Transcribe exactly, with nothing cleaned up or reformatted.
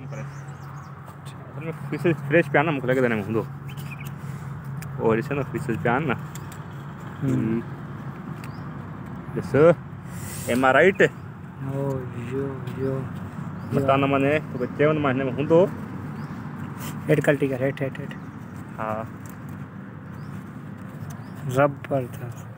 कम करे असल में फिश फ्रेश पिया ना मुझे लगे देने में हूँ और इसे ना फिश पिया ना जैसे एम आर राइट ओ यो यो बताना मने तो बच्चे उन महीने में हूँ तो हेड क्वालिटी का हेड हेड हेड हाँ जबरदस्त।